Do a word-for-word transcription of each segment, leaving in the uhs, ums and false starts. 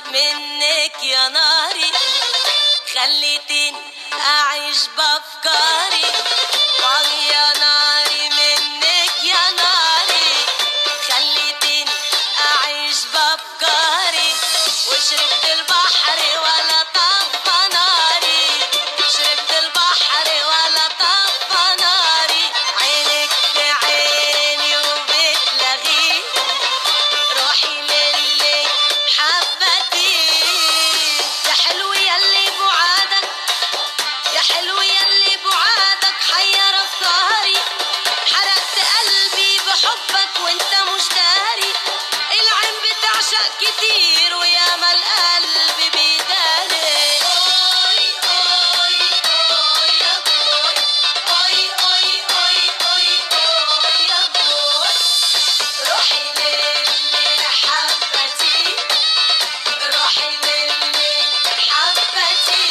منك يا ناري، خليتني أعيش بأفكاري. آه يا ناري منك يا ناري، خليتني أعيش بأفكاري. وشربت البحر ولا طفى ناري، شربت البحر ولا طفى ناري. عينك في عيني وبتلغي روحي للي حبتي. يا حلو يلي بعادك، يا حلو يلي بعادك حير أفكاري. حرقت قلبي بحبك وانت مش داري. العين بتعشق كتير وياما القلب بيداري. أوي أوي أوي يا بوي، أوي أوي أوي أوي أوي يا بوي. روحي للي حبتي، روحي للي حبتي.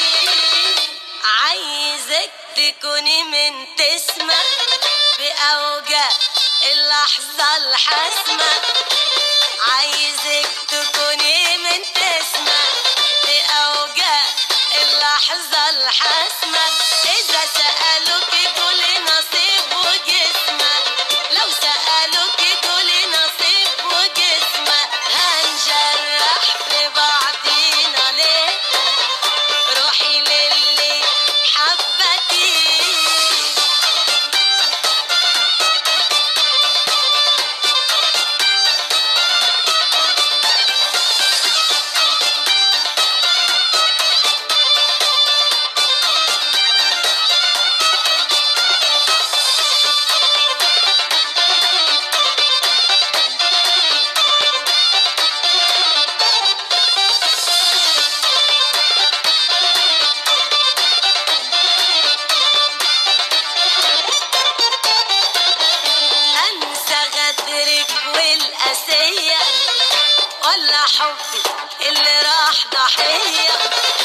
عايزك تكوني من تسمة بأوجع اللحظة الحاسمة. عايزك تكوني من تسمة بأوجع اللحظة الحاسمة. إذا سألوك قولي نصيب وجسمة، لو سألوك قولي نصيب وجسمة. هنجرح في بعضينا ليه؟ روحي للي حبتي. أنسى غدرك والقاسية ولا حبك اللي راح ضحية.